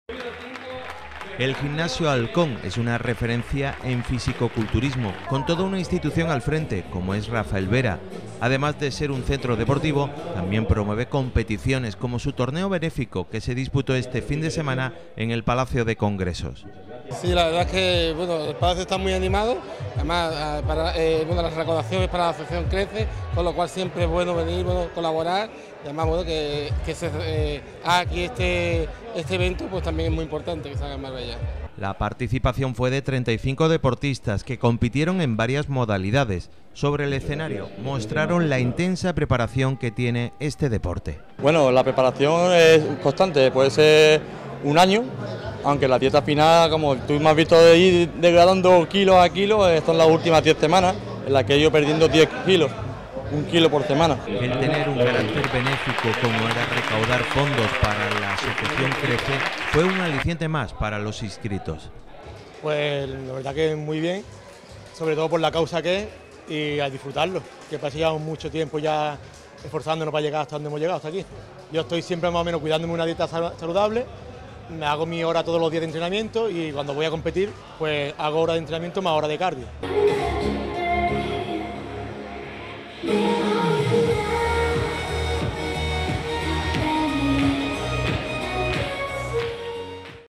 El Gimnasio Halcón es una referencia en fisicoculturismo, con toda una institución al frente, como es Rafael Vera. Además de ser un centro deportivo, también promueve competiciones como su torneo benéfico que se disputó este fin de semana en el Palacio de Congresos. Sí, la verdad es que el Palacio está muy animado, además las recaudaciones para la asociación crece, con lo cual siempre es bueno venir, colaborar, y además que se haga aquí este evento, pues también es muy importante que se haga en Marbella. La participación fue de 35 deportistas que compitieron en varias modalidades. Sobre el escenario mostraron la intensa preparación que tiene este deporte. Bueno, la preparación es constante, puede ser un año, aunque la dieta final, como tú me has visto de ir degradando kilos a kilos, son las últimas 10 semanas en las que he ido perdiendo 10 kilos. 1 kilo por semana. El tener un carácter benéfico como era recaudar fondos para la asociación Crece fue un aliciente más para los inscritos. Pues la verdad que muy bien, sobre todo por la causa que es y a disfrutarlo, que parece que llevamos mucho tiempo ya esforzándonos para llegar hasta donde hemos llegado, hasta aquí. Yo estoy siempre más o menos cuidándome una dieta saludable, me hago mi hora todos los días de entrenamiento y cuando voy a competir pues hago hora de entrenamiento más hora de cardio.